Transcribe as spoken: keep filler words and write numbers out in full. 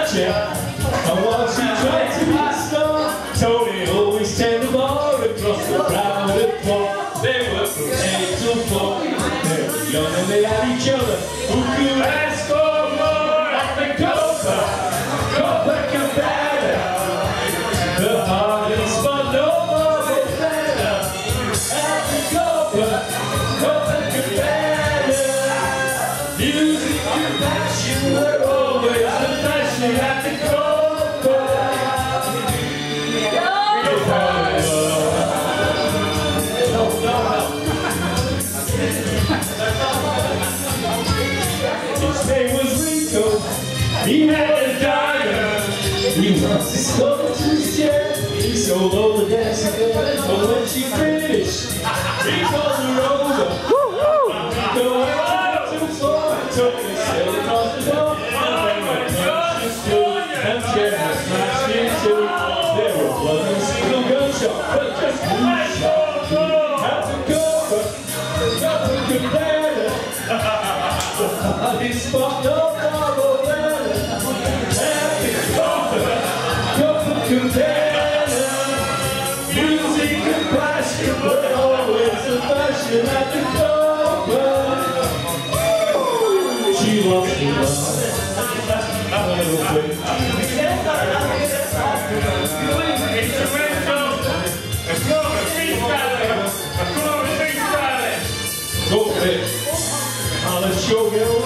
dancing. And while she tried to be a star, Tony always turned the bar across the crowded floor. They were from eight till four. They were young and they had each other. Who could ask for more? At the Copa, Copacabana, the hardest spot, no more than better. At the Copa, Copacabana, music and passion were always the fashion at the Copa. His name was Rico, he had a diner. He once discovered his chair. He sold all the dancing girls, but when she finished, he called her over. Rico went to the floor and took me straight across the door. And then went down to school, and chairs were smashed into. There wasn't a single gunshot, but just one shot. Had to go, but nothing could better. The hardest spot, no more better. At the Copa, Copacabana, music and passion were always the fashion at the Copa. She lost me love. Go ahead. I'll let you go.